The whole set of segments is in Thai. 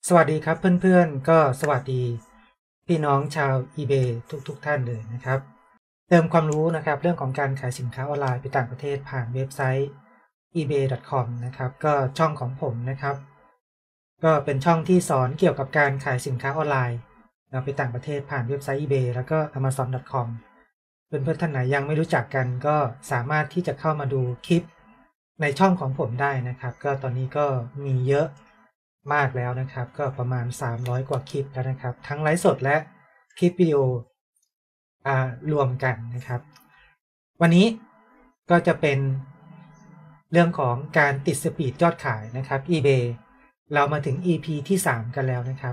สวัสดีครับเพื่อนๆก็สวัสดีพี่น้องชาว eBay ทุกท่านเลยนะครับเติมความรู้นะครับเรื่องของการขายสินค้าออนไลน์ไปต่างประเทศผ่านเว็บไซต์ ebay.com นะครับก็ช่องของผมนะครับก็เป็นช่องที่สอนเกี่ยวกับการขายสินค้าออนไลน์ไปต่างประเทศผ่านเว็บไซต์ eBay แล้วก็ amazon.com เพื่อนๆท่านไหนยังไม่รู้จักกันก็สามารถที่จะเข้ามาดูคลิปในช่องของผมได้นะครับก็ตอนนี้ก็มีเยอะมากแล้วนะครับก็ประมาณ300กว่าคลิปแล้วนะครับทั้งไลฟ์สดและคลิปวิดีโอรวมกันนะครับวันนี้ก็จะเป็นเรื่องของการติดสปีดยอดขายนะครับ eBay เรามาถึง EP ที่3กันแล้วนะครับ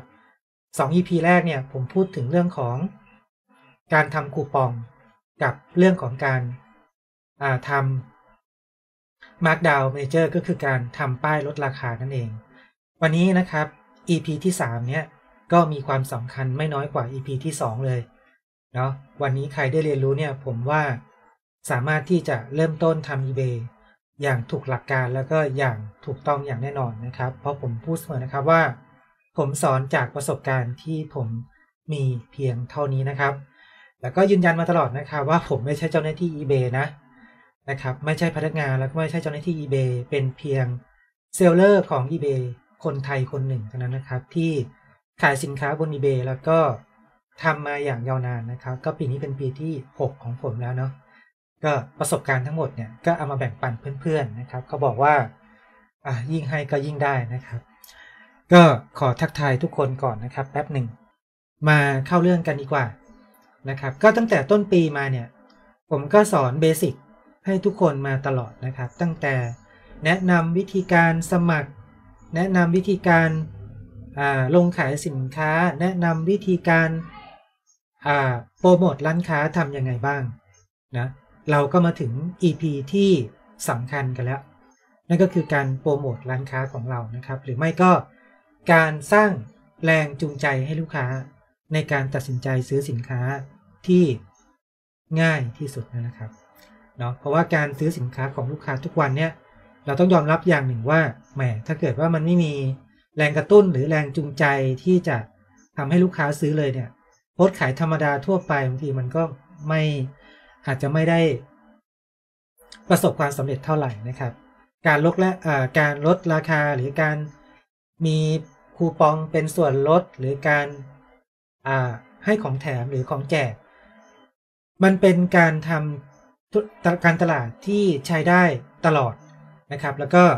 2 EP แรกเนี่ยผมพูดถึงเรื่องของการทำคูปองกับเรื่องของการทำ Markdown Manager ก็คือการทำป้ายลดราคานั่นเองวันนี้นะครับ EP ที่3เนี่ยก็มีความสำคัญไม่น้อยกว่า EP ที่2เลยเนาะวันนี้ใครได้เรียนรู้เนี่ยผมว่าสามารถที่จะเริ่มต้นทำ eBay อย่างถูกหลักการแล้วก็อย่างถูกต้องอย่างแน่นอนนะครับเพราะผมพูดเสมอนะครับว่าผมสอนจากประสบการณ์ที่ผมมีเพียงเท่านี้นะครับแล้วก็ยืนยันมาตลอดนะครับว่าผมไม่ใช่เจ้าหน้าที่ eBay นะครับไม่ใช่พนักงานแล้วก็ไม่ใช่เจ้าหน้าที่ eBay เป็นเพียงเซลเลอร์ของ eBay คนไทยคนหนึ่งเท่านั้นนะครับที่ขายสินค้าบน eBay แล้วก็ทำมาอย่างยาวนานนะครับก็ปีนี้เป็นปีที่6ของผมแล้วเนาะก็ประสบการณ์ทั้งหมดเนี่ยก็เอามาแบ่งปันเพื่อนๆนะครับเขาบอกว่ายิ่งให้ก็ยิ่งได้นะครับก็ขอทักทายทุกคนก่อนนะครับแป๊บหนึ่งมาเข้าเรื่องกันดีกว่านะครับก็ตั้งแต่ต้นปีมาเนี่ยผมก็สอนเบสิกให้ทุกคนมาตลอดนะครับตั้งแต่แนะนำวิธีการสมัครแนะนำวิธีการลงขายสินค้าแนะนำวิธีการโปรโมทร้านค้าทำยังไงบ้างนะเราก็มาถึง EP ที่สำคัญกันแล้วนั่นก็คือการโปรโมทร้านค้าของเรานะครับหรือไม่ก็การสร้างแรงจูงใจให้ลูกค้าในการตัดสินใจซื้อสินค้าที่ง่ายที่สุดนะครับเนาะเพราะว่าการซื้อสินค้าของลูกค้าทุกวันเนี่ยเราต้องยอมรับอย่างหนึ่งว่าแหมถ้าเกิดว่ามันไม่มีแรงกระตุ้นหรือแรงจูงใจที่จะทำให้ลูกค้าซื้อเลยเนี่ยโพสต์ขายธรรมดาทั่วไปบางทีมันก็อาจจะไม่ได้ประสบความสำเร็จเท่าไหร่นะครับการลดราคาหรือการมีคูปองเป็นส่วนลดหรือการให้ของแถมหรือของแจกมันเป็นการทำการตลาดที่ใช้ได้ตลอดนะครับแล้วก็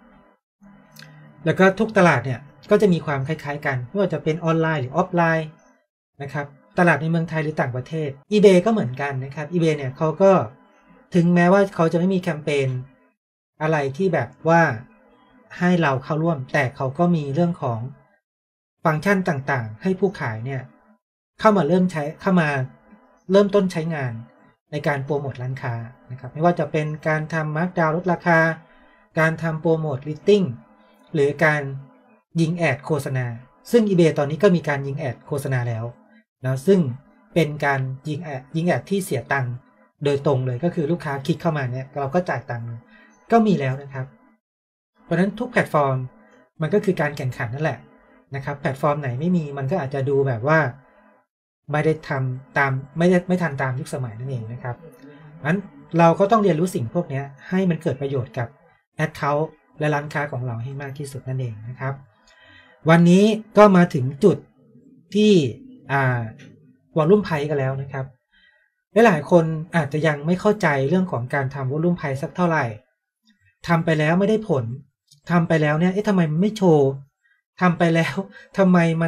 ทุกตลาดเนี่ยก็จะมีความคล้ายๆกันไม่ว่าจะเป็นออนไลน์หรือออฟไลน์นะครับตลาดในเมืองไทยหรือต่างประเทศ eBay ก็เหมือนกันนะครับ eBay เนี่ยเขาก็ถึงแม้ว่าเขาจะไม่มีแคมเปญอะไรที่แบบว่าให้เราเข้าร่วมแต่เขาก็มีเรื่องของฟังก์ชันต่างๆให้ผู้ขายเนี่ยเข้ามาเริ่มต้นใช้งานในการโปรโมทร้านค้านะครับไม่ว่าจะเป็นการทำมาร์คดาวน์ลดราคาการทำโปรโมทลิสติ้งหรือการยิงแอดโฆษณาซึ่ง eBay ตอนนี้ก็มีการยิงแอดโฆษณาแล้วนะซึ่งเป็นการยิงแอดที่เสียตังค์โดยตรงเลยก็คือลูกค้าคลิกเข้ามาเนี่ยเราก็จ่ายตังค์ก็มีแล้วนะครับเพราะฉะนั้นทุกแพลตฟอร์มมันก็คือการแข่งขันนั่นแหละนะครับแพลตฟอร์มไหนไม่มีมันก็อาจจะดูแบบว่าไม่ได้ทำตามไม่ทันตามยุคสมัยนั่นเองนะครับงั้นเราก็ต้องเรียนรู้สิ่งพวกนี้ให้มันเกิดประโยชน์กับแอดเคาท์และร้านค้าของเราให้มากที่สุดนั่นเองนะครับวันนี้ก็มาถึงจุดที่วอลลุ่มไพร์กันแล้วนะครับหลายคนอาจจะยังไม่เข้าใจเรื่องของการทำวอลลุ่มไพร์สักเท่าไหร่ทำไปแล้วไม่ได้ผลทำไปแล้วเนี่ยทำไมมันไม่โชว์ทำไปแล้วทำไมมัน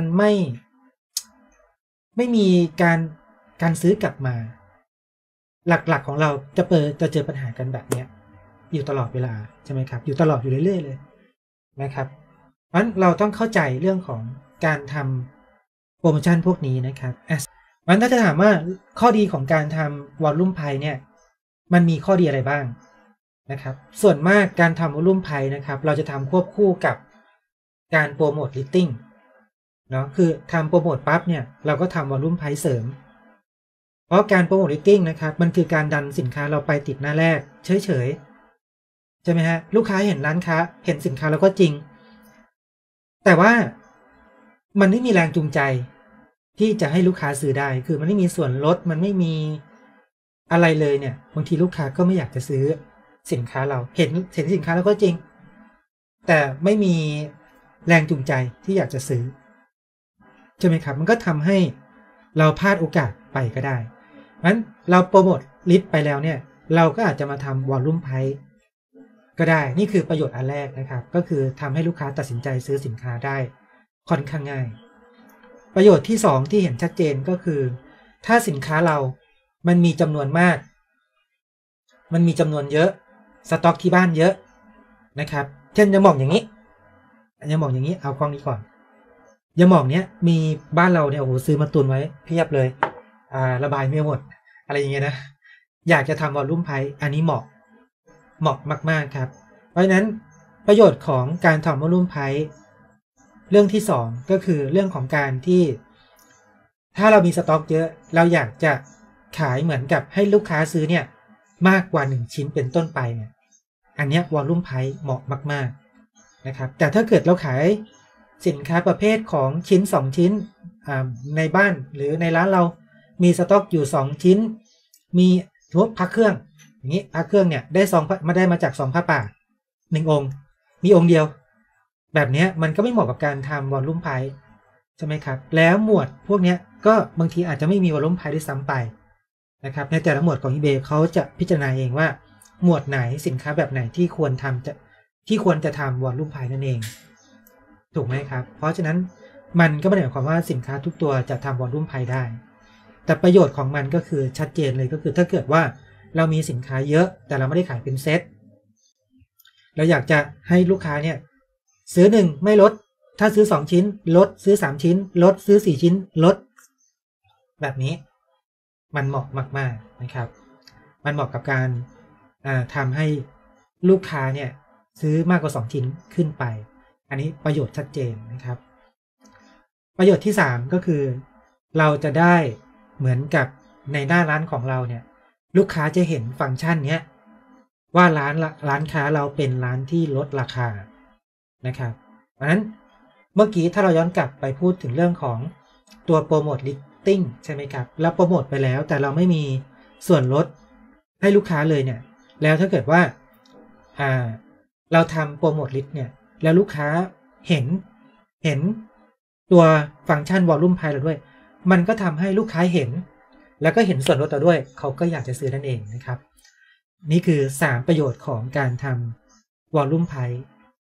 ไม่มีการซื้อกลับมาหลักๆของเราจะเจอปัญหากันแบบนี้อยู่ตลอดเวลาใช่ไหมครับอยู่ตลอดอยู่เรื่อยๆเลยนะครับเพราะฉะนั้นเราต้องเข้าใจเรื่องของการทำโปรโมชั่นพวกนี้นะครับมันถ้าจะถามว่าข้อดีของการทำวอลลุ่มไพร์เนี่ยมันมีข้อดีอะไรบ้างนะครับส่วนมากการทำวอลลุ่มไพร์นะครับเราจะทำควบคู่กับการโปรโมทลิสติ้งเนาะคือทำโปรโมทปั๊บเนี่ยเราก็ทำวอลลุ่มไพร์เสริมเพราะการโปรโมทลิสติ้งนะครับมันคือการดันสินค้าเราไปติดหน้าแรกเฉยๆใช่ไหมฮะลูกค้าเห็นร้านค้าเห็นสินค้าแล้วก็จริงแต่ว่ามันไม่มีแรงจูงใจที่จะให้ลูกค้าซื้อได้คือมันไม่มีส่วนลดมันไม่มีอะไรเลยเนี่ยบางทีลูกค้าก็ไม่อยากจะซื้อสินค้าเราเห็นสินค้าแล้วก็จริงแต่ไม่มีแรงจูงใจที่อยากจะซื้อใช่ไหมครับมันก็ทำให้เราพลาดโอกาสไปก็ได้งั้นเราโปรโมทลิสต์ไปแล้วเนี่ยเราก็อาจจะมาทำวอลลุ่มไพร์ก็ได้นี่คือประโยชน์อันแรกนะครับก็คือทำให้ลูกค้าตัดสินใจซื้อสินค้าได้ค่อนข้างง่ายประโยชน์ที่2ที่เห็นชัดเจนก็คือถ้าสินค้าเรามันมีจำนวนมากมันมีจำนวนเยอะสต็อกที่บ้านเยอะนะครับเช่นยาหม่องอย่างนี้เอากล้องนี้ก่อนยาหม่องเนี้ยมีบ้านเราเนี่ยโอ้โหซื้อมาตุนไว้เพียบเลยระบายไม่หมดอะไรอย่างเงี้ยนะอยากจะทำวอลลุ่มไพร์อันนี้เหมาะมากๆครับเพราะฉะนั้นประโยชน์ของการทำวอลลุ่มไพร์เรื่องที่2ก็คือเรื่องของการที่ถ้าเรามีสต็อกเยอะเราอยากจะขายเหมือนกับให้ลูกค้าซื้อเนี่ยมากกว่า1ชิ้นเป็นต้นไปเนี่ยอันนี้วอลลุ่มไพร์เหมาะมากๆนะครับแต่ถ้าเกิดเราขายสินค้าประเภทของชิ้น2ชิ้นในบ้านหรือในร้านเรามีสต็อกอยู่2ชิ้นมีสมมติพระเครื่องอย่างนี้พระเครื่องเนี่ยได้มาจาก2พระป่า1องค์มีองค์เดียวแบบนี้มันก็ไม่เหมาะกับการทำวอลลุ่มไพร์ใช่ไหมครับแล้วหมวดพวกนี้ก็บางทีอาจจะไม่มีวอลลุ่มไพร์ด้วยซ้ำไปนะครับในแต่ละหมวดของ eBay เขาจะพิจารณาเองว่าหมวดไหนสินค้าแบบไหนที่ควรจะทำวอลลุ่มไพร์นั่นเองถูกไหมครับเพราะฉะนั้นมันก็ไม่ได้หมายความว่าสินค้าทุกตัวจะทำวอลลุ่มไพร์ได้แต่ประโยชน์ของมันก็คือชัดเจนเลยก็คือถ้าเกิดว่าเรามีสินค้าเยอะแต่เราไม่ได้ขายเป็นเซตเราอยากจะให้ลูกค้าเนี่ยซื้อ1ไม่ลดถ้าซื้อ2ชิ้นลดซื้อ3ชิ้นลดซื้อ4ชิ้นลดแบบนี้มันเหมาะมากๆนะครับมันเหมาะกับการทำให้ลูกค้าเนี่ยซื้อมากกว่า2ชิ้นขึ้นไปอันนี้ประโยชน์ชัดเจนนะครับประโยชน์ที่3ก็คือเราจะได้เหมือนกับในหน้าร้านของเราเนี่ยลูกค้าจะเห็นฟังก์ชันเนี้ยว่าร้านค้าเราเป็นร้านที่ลดราคานะครับเพราะฉะนั้นเมื่อกี้ถ้าเราย้อนกลับไปพูดถึงเรื่องของตัวโปรโมทลิสติ้งใช่ไหมครับเราโปรโมทไปแล้วแต่เราไม่มีส่วนลดให้ลูกค้าเลยเนี่ยแล้วถ้าเกิดว่าเราทำโปรโมทลิสต์เนี่ยแล้วลูกค้าเห็นตัวฟังก์ชันวอลลุ่มไพร์เราด้วยมันก็ทำให้ลูกค้าเห็นแล้วก็เห็นส่วนลดเราด้วยเขาก็อยากจะซื้อนั่นเองนะครับนี่คือ3ประโยชน์ของการทำวอลลุ่มไพร์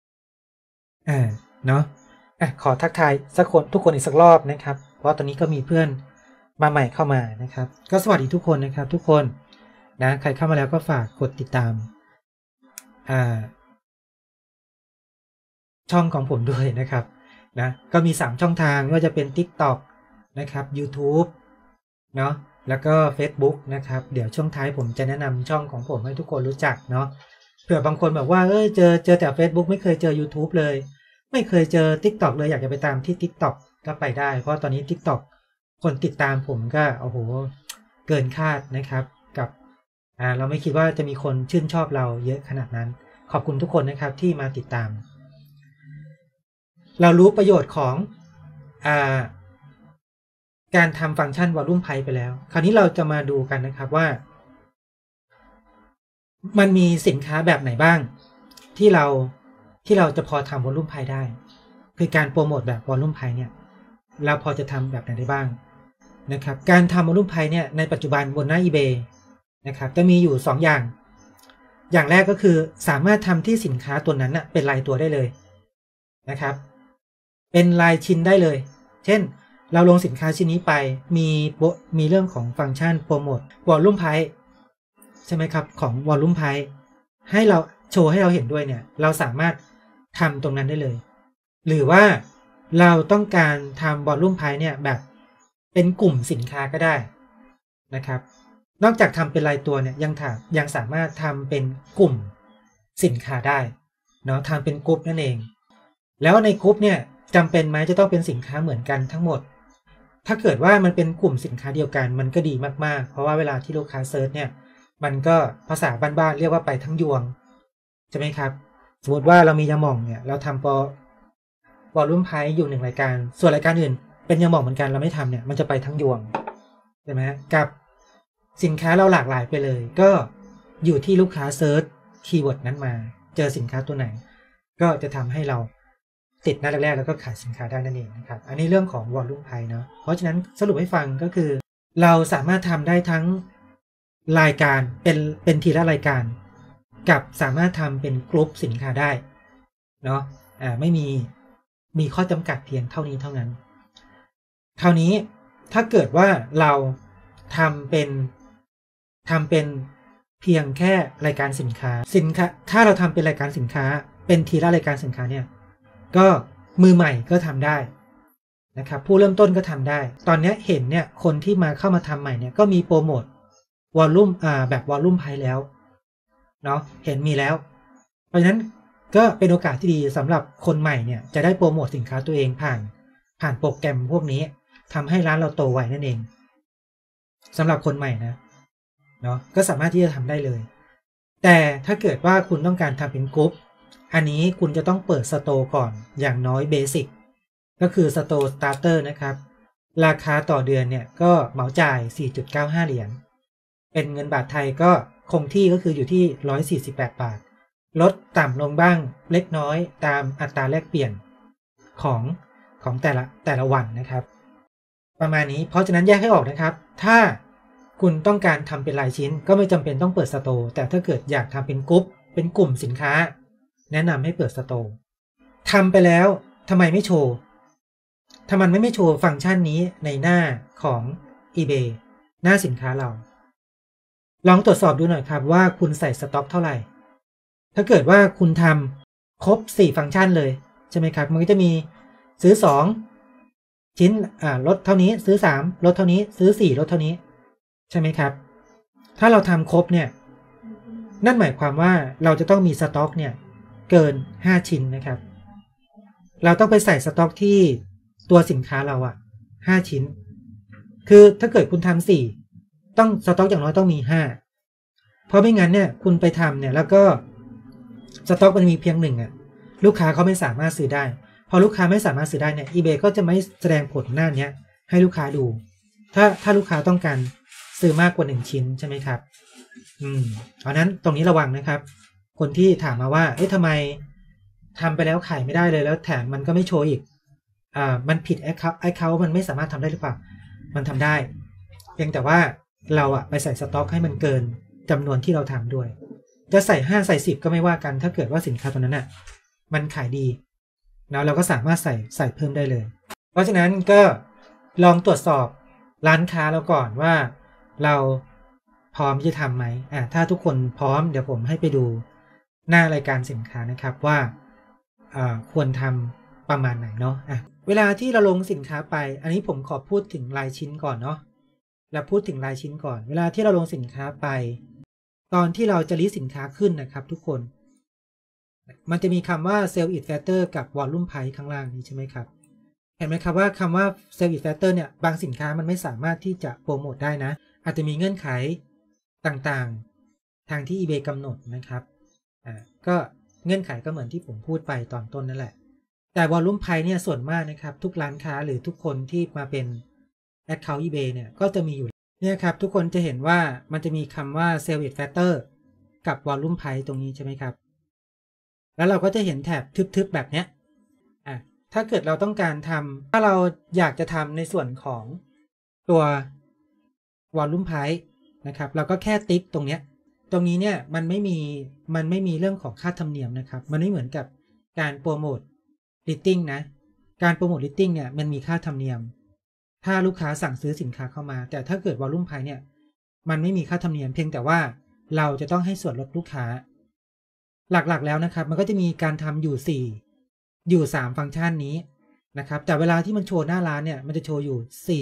เนาะขอทักทายทุกคนอีกสักรอบนะครับเพราะตอนนี้ก็มีเพื่อนมาใหม่เข้ามานะครับก็สวัสดีทุกคนนะครับทุกคนนะใครเข้ามาแล้วก็ฝากกดติดตามช่องของผมด้วยนะครับนะก็มี3ช่องทางว่าจะเป็น TikTok นะครับ YouTube เนาะแล้วก็ Facebook นะครับเดี๋ยวช่วงท้ายผมจะแนะนำช่องของผมให้ทุกคนรู้จักเนาะเผื่อบางคนแบบว่าเจอแต่ Facebook ไม่เคยเจอ YouTube เลยไม่เคยเจอ TikTok เลยอยากจะไปตามที่ TikTok ก็ไปได้เพราะตอนนี้ TikTok คนติดตามผมก็โอ้โหเกินคาดนะครับกับเราไม่คิดว่าจะมีคนชื่นชอบเราเยอะขนาดนั้นขอบคุณทุกคนนะครับที่มาติดตามเรารู้ประโยชน์ของการทำฟังก์ชันวอลลุ่มไพร์ไปแล้วคราวนี้เราจะมาดูกันนะครับว่ามันมีสินค้าแบบไหนบ้างที่เราจะพอทำวอลลุ่มไพร์ได้คือการโปรโมทแบบวอลลุ่มไพร์เนี่ยเราพอจะทำแบบไหนได้บ้างนะครับการทำวอลลุ่มไพร์เนี่ยในปัจจุบันบนหน้า eBay นะครับจะมีอยู่2อย่างแรกก็คือสามารถทำที่สินค้าตัวนั้นนะเป็นรายตัวได้เลยนะครับเป็นรายชิ้นได้เลยเช่นเราลงสินค้าชิ้นนี้ไปมีเรื่องของฟังก์ชันโปรโมทวอลลุ่มไพร์ใช่ไหมครับของวอลลุ่มไพร์ให้เราโชว์ให้เราเห็นด้วยเนี่ยเราสามารถทำตรงนั้นได้เลยหรือว่าเราต้องการทำวอลลุ่มไพร์เนี่ยแบบเป็นกลุ่มสินค้าก็ได้นะครับนอกจากทำเป็นรายตัวเนี่ยยังสามารถทำเป็นกลุ่มสินค้าได้เนาะทำเป็นกลุ่มนั่นเองแล้วในกลุ่มเนี่ยจำเป็นไหมจะต้องเป็นสินค้าเหมือนกันทั้งหมดถ้าเกิดว่ามันเป็นกลุ่มสินค้าเดียวกันมันก็ดีมากๆเพราะว่าเวลาที่ลูกค้าเซิร์ชเนี่ยมันก็ภาษาบ้านๆเรียกว่าไปทั้งยวงใช่ไหมครับสมมติว่าเรามียาหม่องเนี่ยเราทำวอลลุ่มไพร์อยู่1รายการส่วนรายการอื่นเป็นยังบอกเหมือนกันเราไม่ทำเนี่ยมันจะไปทั้งยวงใช่ไหมกับสินค้าเราหลากหลายไปเลยก็อยู่ที่ลูกค้าเซิร์ชคีย์เวิร์ดนั้นมาเจอสินค้าตัวไหนก็จะทำให้เราติดหน้าแรกๆแล้วก็ขายสินค้าได้นั่นเองนะครับอันนี้เรื่องของวอลลุ่มไพร์เนาะเพราะฉะนั้นสรุปให้ฟังก็คือเราสามารถทำได้ทั้งรายการเป็นทีละรายการกับสามารถทำเป็นกลุ่มสินค้าได้เนาะไม่มีข้อจำกัดเพียงเท่านี้เท่านั้นคราวนี้ถ้าเกิดว่าเราทำเป็นเพียงแค่รายการสินค้าถ้าเราทำเป็นรายการสินค้าเป็นทีละรายการสินค้าเนี่ยก็มือใหม่ก็ทำได้นะครับผู้เริ่มต้นก็ทำได้ตอนนี้เห็นเนี่ยคนที่เข้ามาทำใหม่เนี่ยก็มีโปรโมทวอลลุ่มแบบวอลลุ่มไพร์แล้วเนาะเห็นมีแล้วเพราะฉะนั้นก็เป็นโอกาสที่ดีสำหรับคนใหม่เนี่ยจะได้โปรโมทสินค้าตัวเองผ่านโปรแกรมพวกนี้ทำให้ร้านเราโตไวนั่นเองสำหรับคนใหม่นะเนาะก็สามารถที่จะทำได้เลยแต่ถ้าเกิดว่าคุณต้องการทำเป็นกรุ๊ปอันนี้คุณจะต้องเปิดสโตร์ก่อนอย่างน้อยเบสิกก็คือสโตร์สตาร์เตอร์นะครับราคาต่อเดือนเนี่ยก็เหมาจ่าย 4.95 เหรียญเป็นเงินบาทไทยก็คงที่ก็คืออยู่ที่148 บาทลดต่ำลงบ้างเล็กน้อยตามอัตราแลกเปลี่ยนของแต่ละวันนะครับประมาณนี้เพราะฉะนั้นแยกให้ออกนะครับถ้าคุณต้องการทำเป็นรายชิ้นก็ไม่จำเป็นต้องเปิดสโตร์แต่ถ้าเกิดอยากทำเป็นกรุ๊ปเป็นกลุ่มสินค้าแนะนำให้เปิดสโตร์ทำไปแล้วทำไมไม่โชว์ถ้ามันไม่โชว์ฟังก์ชันนี้ในหน้าของ eBay หน้าสินค้าเราลองตรวจสอบดูหน่อยครับว่าคุณใส่สต็อกเท่าไหร่ถ้าเกิดว่าคุณทำครบ4ฟังก์ชันเลยใช่ไหมครับมันก็จะมีซื้อ2ชิ้นลดเท่านี้ซื้อ3ลดเท่านี้ซื้อ4ลดเท่านี้ใช่ไหมครับถ้าเราทำครบเนี่ยนั่นหมายความว่าเราจะต้องมีสต็อกเนี่ยเกิน5ชิ้นนะครับเราต้องไปใส่สต็อกที่ตัวสินค้าเรา5ชิ้นคือถ้าเกิดคุณทำ4ต้องสต็อกอย่างน้อยต้องมี5เพราะไม่งั้นเนี่ยคุณไปทำเนี่ยแล้วก็สต็อกมันมีเพียง1ลูกค้าเขาไม่สามารถซื้อได้พอลูกค้าไม่สามารถซื้อได้เนี่ย eBay ก็จะไม่แสดงผลหน้านี้ให้ลูกค้าดูถ้าลูกค้าต้องการซื้อมากกว่า1ชิ้นใช่ไหมครับเพราะนั้นตรงนี้ระวังนะครับคนที่ถามมาว่าทำไมทำไปแล้วขายไม่ได้เลยแล้วแถมมันก็ไม่โชว์อีกมันผิดaccount มันไม่สามารถทำได้หรือเปล่ามันทำได้เพียงแต่ว่าเราไปใส่สต็อกให้มันเกินจำนวนที่เราทำด้วยจะใส่5ใส่10ก็ไม่ว่ากันถ้าเกิดว่าสินค้าตัวนั้นมันขายดีแล้วเราก็สามารถใส่เพิ่มได้เลยเพราะฉะนั้นก็ลองตรวจสอบร้านค้าเราก่อนว่าเราพร้อมที่จะทำไหมถ้าทุกคนพร้อมเดี๋ยวผมให้ไปดูหน้ารายการสินค้านะครับว่าควรทำประมาณไหนเนาะเวลาที่เราลงสินค้าไปอันนี้ผมขอพูดถึงรายชิ้นก่อนเนาะเราพูดถึงรายชิ้นก่อนเวลาที่เราลงสินค้าไปตอนที่เราจะลิสต์สินค้าขึ้นนะครับทุกคนมันจะมีคำว่า Sell It Faster กับ Volume Price ข้างล่างนี้ใช่ไหมครับเห็นไหมครับว่าคำว่า Sell It Faster เนี่ยบางสินค้ามันไม่สามารถที่จะโปรโมทได้นะอาจจะมีเงื่อนไขต่างๆทางที่ eBay กำหนดนะครับก็เงื่อนไขก็เหมือนที่ผมพูดไปตอนต้นนั่นแหละแต่ Volume Price เนี่ยส่วนมากนะครับทุกร้านค้าหรือทุกคนที่มาเป็น Account eBay เนี่ยก็จะมีอยู่เนี่ยครับทุกคนจะเห็นว่ามันจะมีคำว่า Sell It Faster กับ Volume Price ตรงนี้ใช่ไหมครับแล้วเราก็จะเห็นแถบทึบๆแบบเนี้ยถ้าเกิดเราต้องการถ้าเราอยากจะทำในส่วนของตัว Volume Price นะครับเราก็แค่ติ๊กตรงนี้เนี่ยมันไม่มีเรื่องของค่าธรรมเนียมนะครับมันไม่เหมือนกับการโปรโมท Listing นะการโปรโมท Listing เนี่ยมันมีค่าธรรมเนียมถ้าลูกค้าสั่งซื้อสินค้าเข้ามาแต่ถ้าเกิด Volume Price เนี่ยมันไม่มีค่าธรรมเนียมเพียงแต่ว่าเราจะต้องให้ส่วนลดลูกค้าหลักๆแล้วนะครับมันก็จะมีการทำอยู่3ฟังก์ชันนี้นะครับแต่เวลาที่มันโชว์หน้าร้านเนี่ยมันจะโชว์อยู่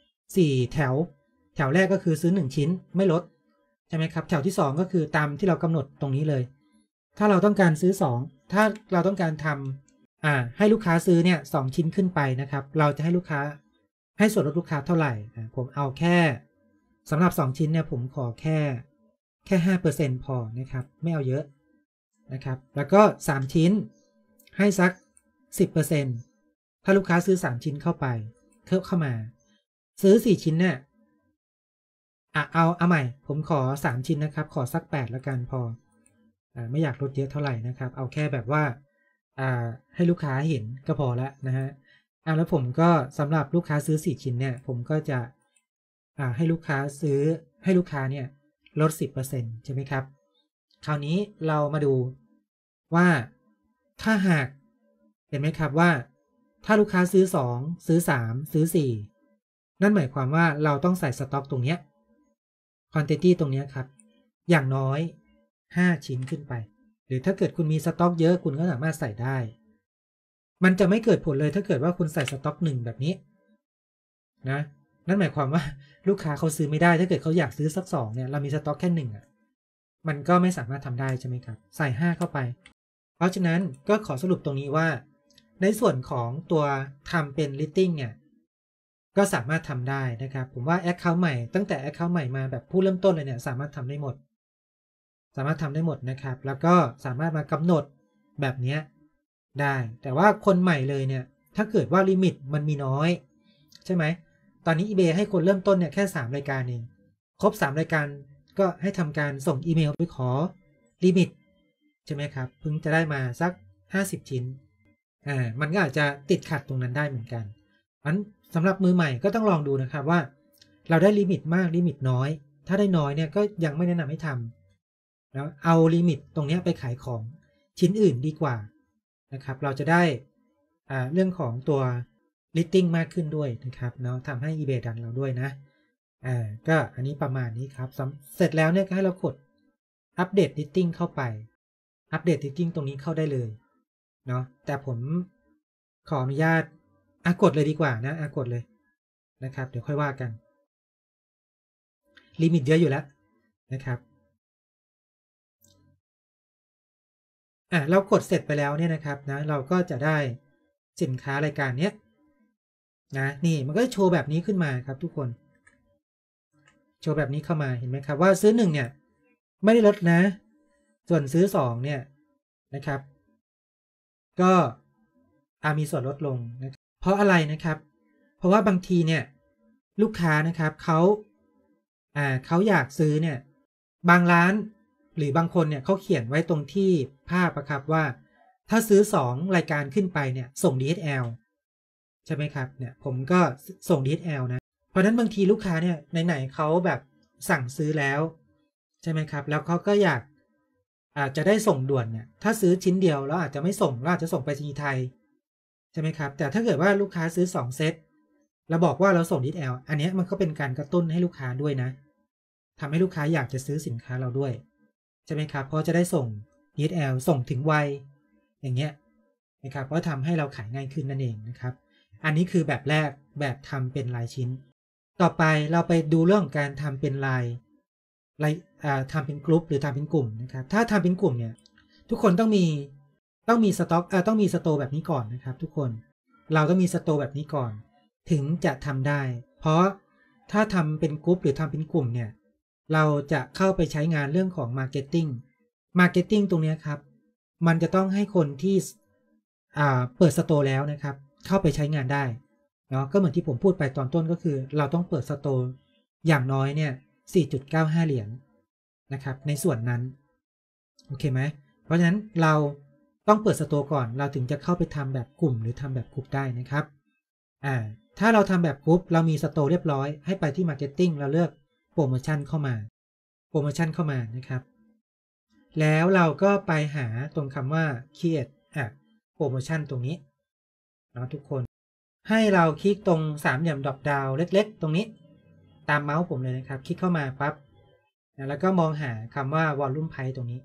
4แถวแรกก็คือซื้อ1ชิ้นไม่ลดใช่ไหมครับแถวที่2ก็คือตามที่เรากำหนดตรงนี้เลยถ้าเราต้องการซื้อ2ถ้าเราต้องการทำให้ลูกค้าซื้อเนี่ย2ชิ้นขึ้นไปนะครับเราจะให้ลูกค้าให้ส่วนลดลูกค้าเท่าไหร่ผมเอาแค่สำหรับ2ชิ้นเนี่ยผมขอแค่ 5% พอนะครับไม่เอาเยอะนะครับแล้วก็3ชิ้นให้สัก 10% ถ้าลูกค้าซื้อ3ชิ้นเข้าไปเข้ามาซื้อ4ชิ้นเนี่ยเอาใหม่ผมขอ3ชิ้นนะครับขอสัก8แล้วกันพอไม่อยากลดเยอะเท่าไหร่นะครับเอาแค่แบบว่าให้ลูกค้าเห็นก็พอแล้วนะฮะแล้วผมก็สำหรับลูกค้าซื้อ4ชิ้นเนี่ยผมก็จะให้ลูกค้าเนี่ยลด 10% ใช่ไหมครับคราวนี้เรามาดูว่าถ้าหากเห็นไหมครับว่าถ้าลูกค้าซื้อ2ซื้อ3ซื้อ4นั่นหมายความว่าเราต้องใส่สต็อกตรงเนี้ย quantity ตรงนี้ครับอย่างน้อย5ชิ้นขึ้นไปหรือถ้าเกิดคุณมีสต็อกเยอะคุณก็สามารถใส่ได้มันจะไม่เกิดผลเลยถ้าเกิดว่าคุณใส่สต็อก1แบบนี้นะนั่นหมายความว่าลูกค้าเขาซื้อไม่ได้ถ้าเกิดเขาอยากซื้อสัก2เนี่ยเรามีสต็อกแค่1มันก็ไม่สามารถทำได้ใช่ไหมครับใส่5เข้าไปเพราะฉะนั้นก็ขอสรุปตรงนี้ว่าในส่วนของตัวทำเป็น listing เนี่ยก็สามารถทำได้นะครับผมว่า account ใหม่ตั้งแต่ account ใหม่มาแบบผู้เริ่มต้นเลยเนี่ยสามารถทำได้หมดนะครับแล้วก็สามารถมากำหนดแบบนี้ได้แต่ว่าคนใหม่เลยเนี่ยถ้าเกิดว่าลิมิตมันมีน้อยใช่ไหมตอนนี้ eBay ให้คนเริ่มต้นเนี่ยแค่3รายการเองครบ3รายการก็ให้ทำการส่งอีเมลไปขอลิมิตใช่ไหมครับเพิ่งจะได้มาสัก50ชิ้นมันก็อาจจะติดขัดตรงนั้นได้เหมือนกันงั้นสำหรับมือใหม่ก็ต้องลองดูนะครับว่าเราได้ลิมิตมากลิมิตน้อยถ้าได้น้อยเนี่ยก็ยังไม่แนะนำให้ทำแล้วเอาลิมิตตรงนี้ไปขายของชิ้นอื่นดีกว่านะครับเราจะได้เรื่องของตัว listing มากขึ้นด้วยนะครับเนาะทำให้ eBay ดันเราด้วยนะก็อันนี้ประมาณนี้ครับเสร็จแล้วเนี่ยก็ให้เรากดอัปเดต listing เข้าไปอัปเดต listing ตรงนี้เข้าได้เลยเนาะแต่ผมขออนุญาตกดเลยดีกว่านะกดเลยนะครับเดี๋ยวค่อยว่ากันลิมิตเยอะอยู่แล้วนะครับเรากดเสร็จไปแล้วเนี่ยนะครับนะเราก็จะได้สินค้ารายการนี้นะนี่มันก็โชว์แบบนี้ขึ้นมาครับทุกคนโชว์แบบนี้เข้ามาเห็นไหมครับว่าซื้อ1เนี่ยไม่ได้ลดนะส่วนซื้อ2เนี่ยนะครับก็มีส่วนลดลงนะเพราะอะไรนะครับเพราะว่าบางทีเนี่ยลูกค้านะครับเขาอยากซื้อเนี่ยบางร้านหรือบางคนเนี่ยเขาเขียนไว้ตรงที่ภาพครับว่าถ้าซื้อ2รายการขึ้นไปเนี่ยส่ง DHL ใช่ไหมครับเนี่ยผมก็ส่ง DHL นะเพราะนั้นบางทีลูกค้าเนี่ยไหนๆเขาแบบสั่งซื้อแล้วใช่ไหมครับแล้วเขาก็อยากจะได้ส่งด่วนเนี่ยถ้าซื้อชิ้นเดียวแล้วอาจจะไม่ส่งเราอาจจะส่งไปรษณีย์ไทยใช่ไหมครับแต่ถ้าเกิดว่าลูกค้าซื้อ2เซตเราบอกว่าเราส่ง DHL อันนี้มันก็เป็นการกระตุ้นให้ลูกค้าด้วยนะทำให้ลูกค้าอยากจะซื้อสินค้าเราด้วยใช่ไหมครับเพราะจะได้ส่ง DHL ส่งถึงไวอย่างเงี้ยนะครับก็ทำให้เราขายง่ายขึ้นนั่นเองนะครับอันนี้คือแบบแรกแบบทำเป็นรายชิ้นต่อไปเราไปดูเรื่องการทำเป็นรายทำเป็นกลุ่มหรือทำเป็นกลุ่มนะครับถ้าทำเป็นกลุ่มเนี่ยทุกคนต้องมีสต็อกต้องมีสโตร์แบบนี้ก่อนนะครับทุกคนเราต้องมีสโตร์แบบนี้ก่อนถึงจะทำได้เพราะถ้าทำเป็นกลุ่มหรือทำเป็นกลุ่มเนี่ยเราจะเข้าไปใช้งานเรื่องของ Marketing ตรงนี้ครับมันจะต้องให้คนที่เปิดสโตร์แล้วนะครับเข้าไปใช้งานได้เนาะก็เหมือนที่ผมพูดไปตอนต้นก็คือเราต้องเปิดสโตร์อย่างน้อยเนี่ย 4.95 เหรียญนะครับในส่วนนั้นโอเคไหมเพราะฉะนั้นเราต้องเปิดสโตร์ก่อนเราถึงจะเข้าไปทำแบบกลุ่มหรือทำแบบกลุ่มได้นะครับถ้าเราทำแบบกลุ่มเรามีสโตร์เรียบร้อยให้ไปที่ Marketing เราเลือกโปรโมชั่นเข้ามานะครับแล้วเราก็ไปหาตรงคำว่า Createโปรโมชั่นตรงนี้เนาะทุกคนให้เราคลิกตรงสามเหลี่ยมดรอปดาวน์เล็กๆตรงนี้ตามเมาส์ผมเลยนะครับคลิกเข้ามาปั๊บแล้วก็มองหาคำว่า Volume Price ตรงนี้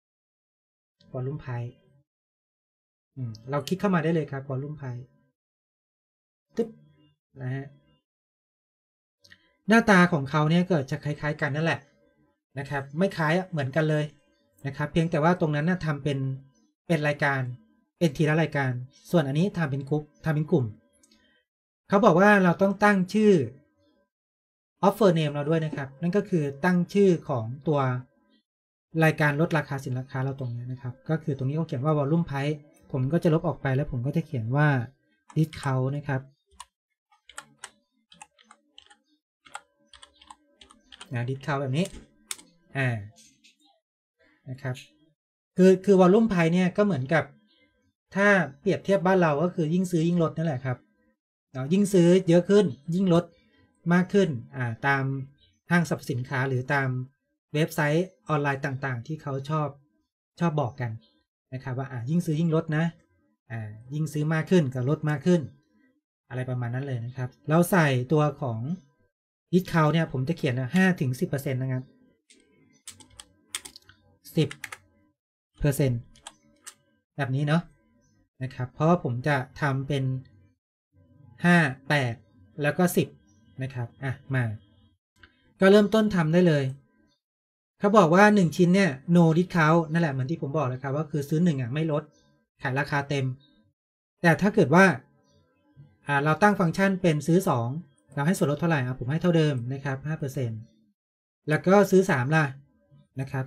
Volume Price เราคลิกเข้ามาได้เลยครับ Volume Price ตึ๊บนะฮะหน้าตาของเขาเนี่ยก็จะคล้ายๆกันนั่นแหละนะครับไม่คล้ายเหมือนกันเลยนะครับเพียงแต่ว่าตรงนั้นทำเป็นรายการเป็นทีละรายการส่วนอันนี้ทำเป็นกลุ่มเขาบอกว่าเราต้องตั้งชื่อ offer name เราด้วยนะครับนั่นก็คือตั้งชื่อของตัวรายการลดราคาสินค้าเราตรงนี้นะครับก็คือตรงนี้เขาเขียนว่า volume price ผมก็จะลบออกไปแล้วผมก็จะเขียนว่า discount นะครับdiscount แบบนี้นะครับคือวอลลุ่มไพเนี่ยก็เหมือนกับถ้าเปรียบเทียบบ้านเราก็คือยิ่งซื้อยิ่งลดนั่นแหละครับยิ่งซื้อเยอะขึ้นยิ่งลดมากขึ้นตามห้างสรรพสินค้าหรือตามเว็บไซต์ออนไลน์ต่างๆที่เขาชอบบอกกันนะครับว่ายิ่งซื้อยิ่งลดนะยิ่งซื้อมากขึ้นก็ลดมากขึ้นอะไรประมาณนั้นเลยนะครับเราใส่ตัวของdiscount เนี่ยผมจะเขียน5-10% นะครับ10%แบบนี้เนาะนะครับเพราะว่าผมจะทำเป็น5 8แล้วก็10นะครับมาก็เริ่มต้นทำได้เลยเขาบอกว่า1ชิ้นเนี่ย no discount นั่นแหละเหมือนที่ผมบอกเลยครับว่าคือซื้อ1ไม่ลดขายราคาเต็มแต่ถ้าเกิดว่าเราตั้งฟังก์ชันเป็นซื้อ2เราให้ส่วนลดเท่าไหร่ผมให้เท่าเดิมนะครับ 5% แล้วก็ซื้อ3ล่ะนะครับ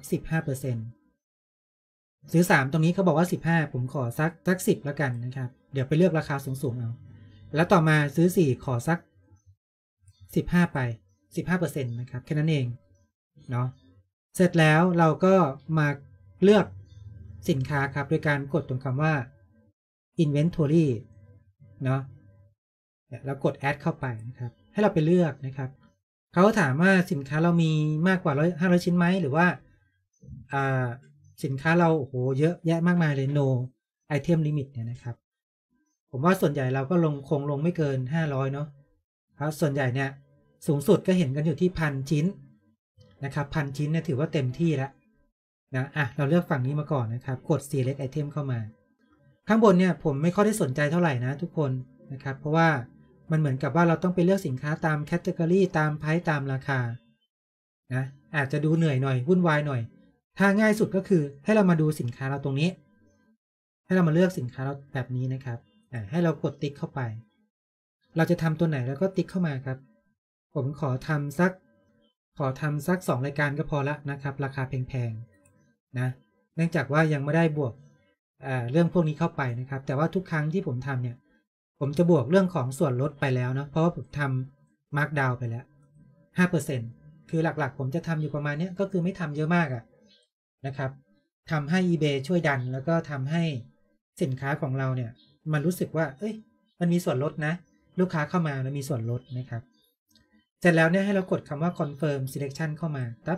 15%ซื้อ3ตรงนี้เขาบอกว่า15ผมขอสัก10แล้วกันนะครับเดี๋ยวไปเลือกราคาสูงๆเอาแล้วต่อมาซื้อ4ขอสัก15ไป 15% นะครับแค่นั้นเองเนาะเสร็จแล้วเราก็มาเลือกสินค้าครับโดยการกดตรงคำว่า inventory เนาะแล้วกด add เข้าไปนะครับให้เราไปเลือกนะครับเขาถามว่าสินค้าเรามีมากกว่า500ชิ้นไหมหรือว่าสินค้าเราโอ้โหเยอะแยะมากมายเลย no item limit เนี่ยนะครับผมว่าส่วนใหญ่เราก็คงลงไม่เกิน500เนาะเพราะส่วนใหญ่เนี่ยสูงสุดก็เห็นกันอยู่ที่1,000 ชิ้นนะครับ1,000 ชิ้นเนี่ยถือว่าเต็มที่แล้วนะเราเลือกฝั่งนี้มาก่อนนะครับกด select item เข้ามาข้างบนเนี่ยผมไม่ค่อยได้สนใจเท่าไหร่นะทุกคนนะครับเพราะว่ามันเหมือนกับว่าเราต้องไปเลือกสินค้าตามแคตตากรีตามไพรซ์ตามราคานะอาจจะดูเหนื่อยหน่อยวุ่นวายหน่อยถ้าง่ายสุดก็คือให้เรามาดูสินค้าเราตรงนี้ให้เรามาเลือกสินค้าเราแบบนี้นะครับให้เรากดติ๊กเข้าไปเราจะทำตัวไหนแล้วก็ติ๊กเข้ามาครับผมขอทำสัก2รายการก็พอละนะครับราคาแพงๆนะเนื่องจากว่ายังไม่ได้บวกเรื่องพวกนี้เข้าไปนะครับแต่ว่าทุกครั้งที่ผมทำเนี่ยผมจะบวกเรื่องของส่วนลดไปแล้วนะเพราะว่าผมทำมาร์กดาวน์ไปแล้ว 5% คือหลักๆผมจะทำอยู่ประมาณนี้ก็คือไม่ทำเยอะมากนะครับทำให้ eBay ช่วยดันแล้วก็ทำให้สินค้าของเราเนี่ยมันรู้สึกว่ามันมีส่วนลดนะลูกค้าเข้ามาแล้วมีส่วนลดนะครับเสร็จแล้วเนี่ยให้เรากดคำว่า confirm selection เข้ามาปั๊บ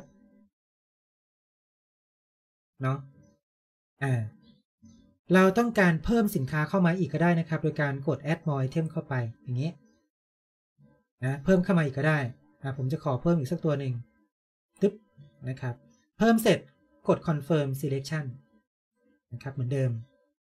เนาะเราต้องการเพิ่มสินค้าเข้ามาอีกก็ได้นะครับโดยการกด add more item เข้าไปอย่างนี้นะเพิ่มเข้ามาอีกก็ได้ผมจะขอเพิ่มอีกสักตัวหนึ่งตึ๊บนะครับเพิ่มเสร็จกด confirm selection นะครับเหมือนเดิม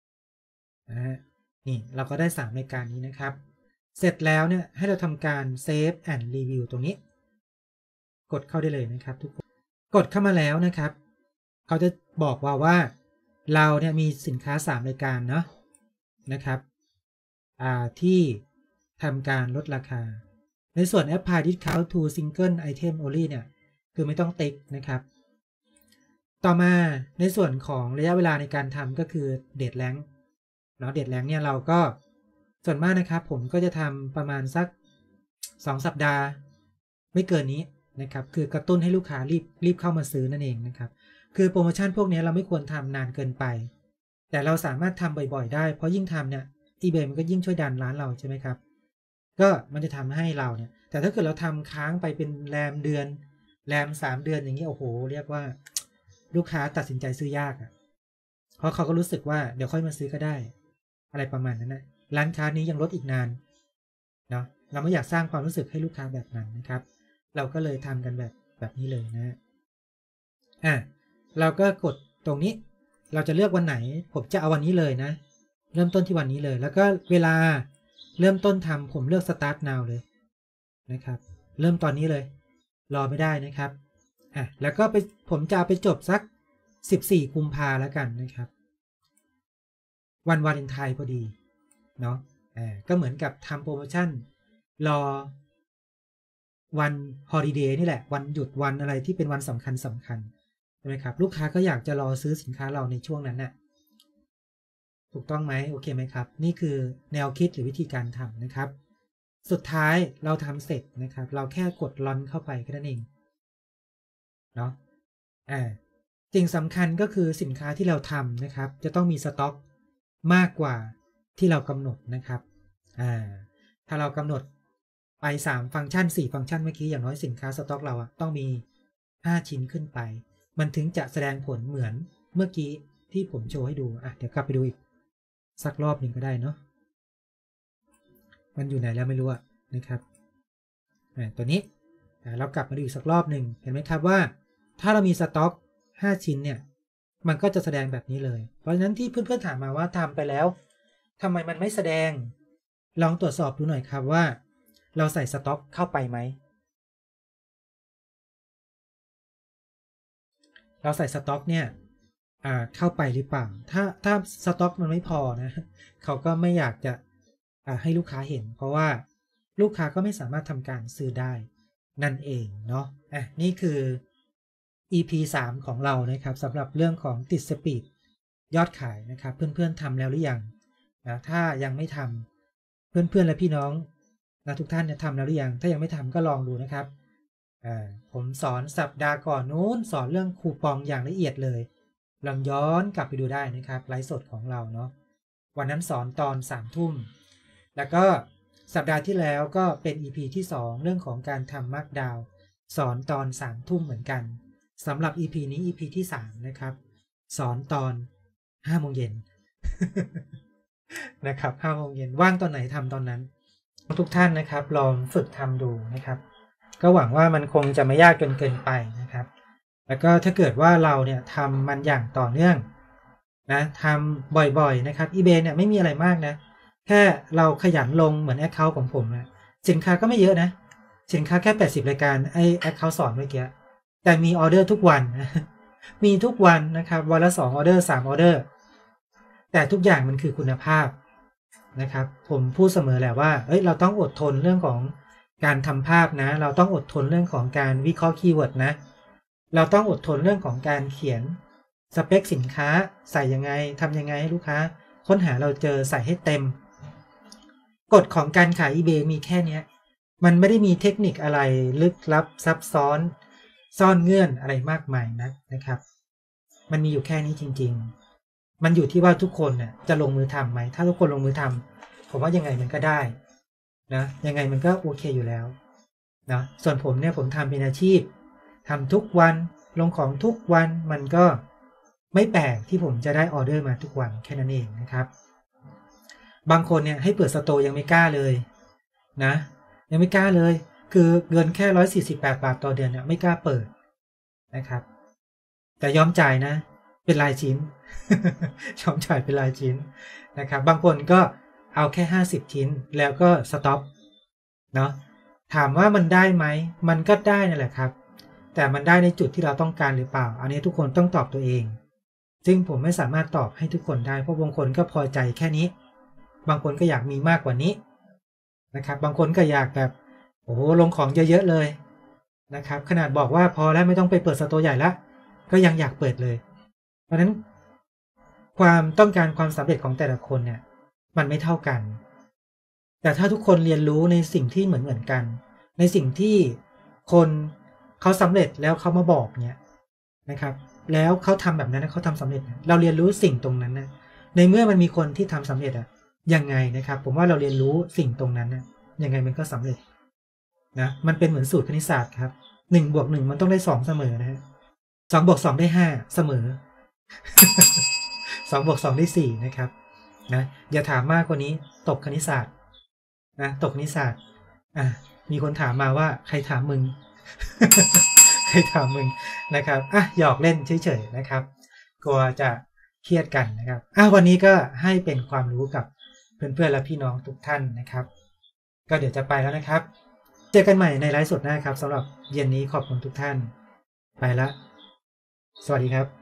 นี่เราก็ได้3รายการนี้นะครับเสร็จแล้วเนี่ยให้เราทำการ save and review ตรงนี้กดเข้าได้เลยนะครับทุกคนกดเข้ามาแล้วนะครับเขาจะบอกว่าเราเนี่ยมีสินค้า3รายการเนาะนะครับที่ทำการลดราคาในส่วน apply discount to single item only เนี่ยคือไม่ต้องติ๊กนะครับต่อมาในส่วนของระยะเวลาในการทำก็คือเดทแลงเนาะเดทแลงเนี่ยเราก็ส่วนมากนะครับผมก็จะทำประมาณสัก2สัปดาห์ไม่เกินนี้นะครับคือกระตุ้นให้ลูกค้ารีบเข้ามาซื้อนั่นเองนะครับคือโปรโมชั่นพวกนี้เราไม่ควรทำนานเกินไปแต่เราสามารถทำบ่อยๆได้เพราะยิ่งทำเนี่ย eBay มันก็ยิ่งช่วยดันร้านเราใช่ไหมครับก็มันจะทำให้เราเนี่ยแต่ถ้าเกิดเราทำค้างไปเป็นแรมเดือนแรม3 เดือนอย่างนี้โอ้โหเรียกว่าลูกค้าตัดสินใจซื้อยากเพราะเขาก็รู้สึกว่าเดี๋ยวค่อยมาซื้อก็ได้อะไรประมาณนั้นนะร้านค้านี้ยังลดอีกนานเนาะเราไม่อยากสร้างความรู้สึกให้ลูกค้าแบบนั้นนะครับเราก็เลยทำกันแบบนี้เลยนะเราก็กดตรงนี้เราจะเลือกวันไหนผมจะเอาวันนี้เลยนะเริ่มต้นที่วันนี้เลยแล้วก็เวลาเริ่มต้นทำผมเลือก start now เลยนะครับเริ่มตอนนี้เลยรอไม่ได้นะครับแล้วก็ผมจะเอาไปจบสัก14 กุมภาแล้วกันนะครับวันวาเลนไทน์พอดีเนาะก็เหมือนกับทำโปรโมชั่นรอวันฮอลิเดย์นี่แหละวันหยุดวันอะไรที่เป็นวันสำคัญใช่ไหมครับลูกค้าก็อยากจะรอซื้อสินค้าเราในช่วงนั้นน่ะถูกต้องไหมโอเคไหมครับนี่คือแนวคิดหรือวิธีการทำนะครับสุดท้ายเราทำเสร็จนะครับเราแค่กดลันเข้าไปแค่นั้นเองเนาะสิ่งสำคัญก็คือสินค้าที่เราทำนะครับจะต้องมีสต็อกมากกว่าที่เรากำหนดนะครับถ้าเรากำหนดไป3ฟังก์ชัน4ฟังก์ชันเมื่อกี้อย่างน้อยสินค้าสต็อกเราต้องมี5ชิ้นขึ้นไปมันถึงจะแสดงผลเหมือนเมื่อกี้ที่ผมโชว์ให้ดูเดี๋ยวกลับไปดูอีกสักรอบหนึ่งก็ได้เนาะมันอยู่ไหนแล้วไม่รู้นะครับตัวนี้เรากลับมาดูอีกสักรอบหนึ่งเห็นไหมครับว่าถ้าเรามีสต็อก5ชิ้นเนี่ยมันก็จะแสดงแบบนี้เลยเพราะฉะนั้นที่เพื่อนๆถามมาว่าทำไปแล้วทำไมมันไม่แสดงลองตรวจสอบดูหน่อยครับว่าเราใส่สต็อกเข้าไปไหมเราใส่สต็อกเนี่ยเข้าไปหรือเปล่าถ้าสต็อกมันไม่พอนะเขาก็ไม่อยากจะให้ลูกค้าเห็นเพราะว่าลูกค้าก็ไม่สามารถทำการซื้อได้นั่นเองเนาะนี่คือ EP 3ของเรานะครับสำหรับเรื่องของติดสปีดยอดขายนะครับเพื่อนๆทำแล้วหรือยังถ้ายังไม่ทำเพื่อนๆและพี่น้องทุกท่านเนี่ยทำแล้วหรือยังถ้ายังไม่ทำก็ลองดูนะครับผมสอนสัปดาห์ก่อนนู้นสอนเรื่องคูปองอย่างละเอียดเลยลองย้อนกลับไปดูได้นะครับไลฟ์สดของเราเนาะวันนั้นสอนตอน3 ทุ่มแล้วก็สัปดาห์ที่แล้วก็เป็น EP ที่2เรื่องของการทำมาร์กดาวน์สอนตอน3 ทุ่มเหมือนกันสำหรับ EP นี้ EP ที่3นะครับสอนตอน5 โมงเย็น นะครับ5 โมงเย็นว่างตอนไหนทำตอนนั้นทุกท่านนะครับลองฝึกทำดูนะครับก็หวังว่ามันคงจะไม่ยากจนเกินไปนะครับแล้วก็ถ้าเกิดว่าเราเนี่ยทำมันอย่างต่อเนื่องนะทำบ่อยๆนะครับ eBay เนี่ยไม่มีอะไรมากนะแค่เราขยันลงเหมือน Account ของผมนะสินค้าก็ไม่เยอะนะสินค้าแค่80 รายการAccount สอนเมื่อกี้แต่มีออเดอร์ทุกวันมีทุกวันนะครับวันละ2 ออเดอร์3 ออเดอร์แต่ทุกอย่างมันคือคุณภาพนะครับผมพูดเสมอแหละว่าเราต้องอดทนเรื่องของการทำภาพนะเราต้องอดทนเรื่องของการวิเคราะห์คีย์เวิร์ดนะเราต้องอดทนเรื่องของการเขียนสเปคสินค้าใส่ยังไงทำยังไงให้ลูกค้าค้นหาเราเจอใส่ให้เต็มกฎของการขาย eBay มีแค่นี้มันไม่ได้มีเทคนิคอะไรลึกลับซับซ้อนซ่อนเงื่อนอะไรมากมายนะครับมันมีอยู่แค่นี้จริงๆมันอยู่ที่ว่าทุกคนเนี่ยจะลงมือทำไหมถ้าทุกคนลงมือทำผมว่ายังไงมันก็ได้นะยังไงมันก็โอเคอยู่แล้วนะส่วนผมเนี่ยผมทำเป็นอาชีพทำทุกวันลงของทุกวันมันก็ไม่แปลกที่ผมจะได้ออเดอร์มาทุกวันแค่นั้นเองนะครับบางคนเนี่ยให้เปิดสโตร์ยังไม่กล้าเลยนะยังไม่กล้าเลยคือเงินแค่148 บาทต่อเดือนเนี่ยไม่กล้าเปิดนะครับแต่ยอมจ่ายนะเป็นรายชิ้น ยอมจ่ายเป็นรายชิ้นนะครับบางคนก็เอาแค่50 ชิ้นแล้วก็สต็อปเนาะถามว่ามันได้ไหมมันก็ได้นั่นแหละครับแต่มันได้ในจุดที่เราต้องการหรือเปล่าอันนี้ทุกคนต้องตอบตัวเองซึ่งผมไม่สามารถตอบให้ทุกคนได้เพราะบางคนก็พอใจแค่นี้บางคนก็อยากมีมากกว่านี้นะครับบางคนก็อยากแบบโอ้โหลงของเยอะๆเลยนะครับขนาดบอกว่าพอแล้วไม่ต้องไปเปิดสโตร์ใหญ่ละก็ยังอยากเปิดเลยเพราะฉะนั้นความต้องการความสำเร็จของแต่ละคนเนี่ยมันไม่เท่ากันแต่ถ้าทุกคนเรียนรู้ในสิ่งที่เหมือนกันในสิ่งที่คนเขาสำเร็จแล้วเขามาบอกเนี่ยนะครับแล้วเขาทำแบบนั้นเขาทำสำเร็จเราเรียนรู้สิ่งตรงนั้นนะในเมื่อมันมีคนที่ทำสำเร็จยังไงนะครับผมว่าเราเรียนรู้สิ่งตรงนั้นนะยังไงมันก็สำเร็จนะมันเป็นเหมือนสูตรคณิตศาสตร์ครับ1 บวก 1มันต้องได้2เสมอนะฮะ2 บวก 2ได้5เสมอ 2 บวก 2ได้4นะครับนะอย่าถามมากกว่านี้ตกคณิตศาสตร์นะตกคณิตศาสตร์มีคนถามมาว่าใครถามมึง ใครถามมึงนะครับหยอกเล่นเฉยๆนะครับกลัวจะเครียดกันนะครับวันนี้ก็ให้เป็นความรู้กับเพื่อนๆและพี่น้องทุกท่านนะครับก็เดี๋ยวจะไปแล้วนะครับเจอกันใหม่ในไลฟ์สดหน้าครับสำหรับเย็นนี้ขอบคุณทุกท่านไปละสวัสดีครับ